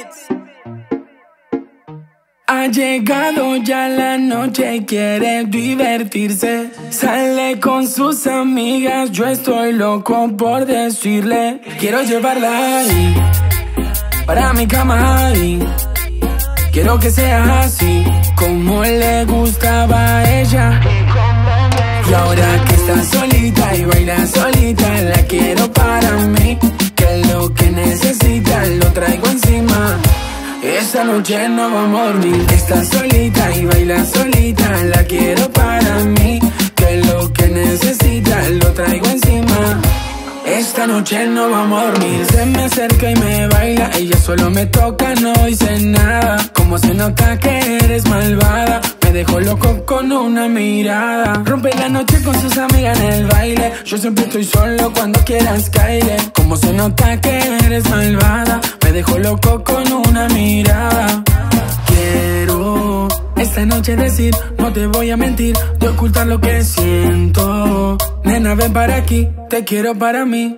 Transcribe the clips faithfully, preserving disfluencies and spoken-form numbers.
Ha llegado ya la noche y quiere divertirse. Sale con sus amigas, yo estoy loco por decirle. Quiero llevarla ahí, para mi cama ahí. Quiero que sea así, como le gustaba a ella. Y ahora que está solita y baila solita, la quiero para mí. Que lo que necesita lo traigo encima. Esta noche no vamos a dormir. Está solita y baila solita, la quiero para mí. Que lo que necesita lo traigo encima. Esta noche no vamos a dormir. Se me acerca y me baila, ella solo me toca, no dice nada. Como se nota que eres malvada, me dejó loco con una mirada. Rompe la noche con sus amigas en el baile. Yo siempre estoy solo, cuando quieras caile. Como se nota que eres malvada, me dejó loco con una mirada. Quiero esta noche decir, no te voy a mentir, de ocultar lo que siento. Nena, ven para aquí, te quiero para mí.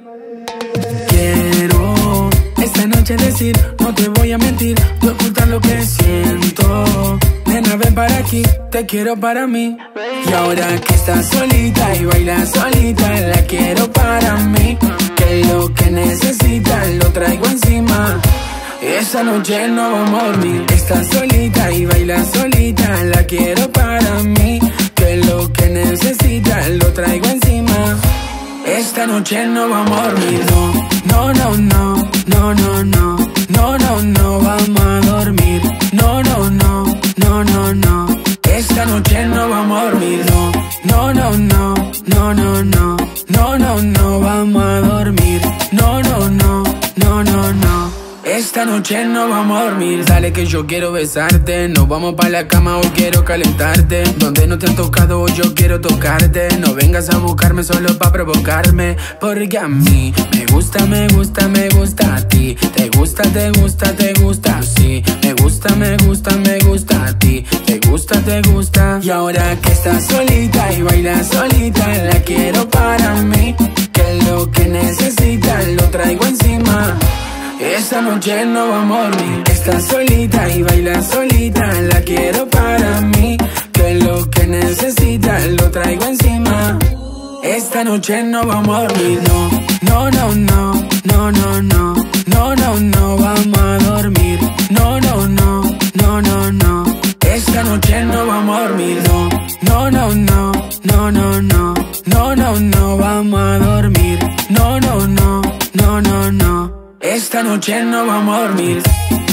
Quiero esta noche decir, no te voy a mentir, de ocultar lo que siento. Nena, ven para aquí, te quiero para mí. Y ahora que está solita y baila solita, la quiero para mí. Que lo que necesita lo traigo encima. Esta noche no vamos a dormir. Está solita y baila solita, la quiero para mí. Que lo que necesita lo traigo encima. Esta noche no vamos a dormir. No, no, no, no, no, no, no, no, no vamos a dormir. No, no, no, no, no, no. Esta noche no vamos a dormir. No, no, no, no, no, no, no, no, no vamos a dormir. No, no, no, no, no, no. Esta noche no vamos a dormir. Dale que yo quiero besarte. Nos vamos pa' la cama, hoy quiero calentarte. Donde no te han tocado, hoy yo quiero tocarte. No vengas a buscarme solo pa' provocarme. Porque a mí me gusta, me gusta, me gusta a ti. Te gusta, te gusta, te gusta, sí. Me gusta, me gusta, me gusta a ti. Te gusta, te gusta. Y ahora que estás solita y baila solita, la quiero para mí. Que lo que necesita lo traigo encima. Esta noche no vamos a dormir. Está solita y baila solita, la quiero para mí. Que lo que necesita lo traigo encima. Esta noche no vamos a dormir. No, no, no, no, no, no, no, no, no vamos a dormir. No, no, no, no, no, no. Esta noche no vamos a dormir. No, no, no, no, no, no, no, no, no vamos a dormir. No, no, no, no, no, no. Esta noche no vamos a dormir.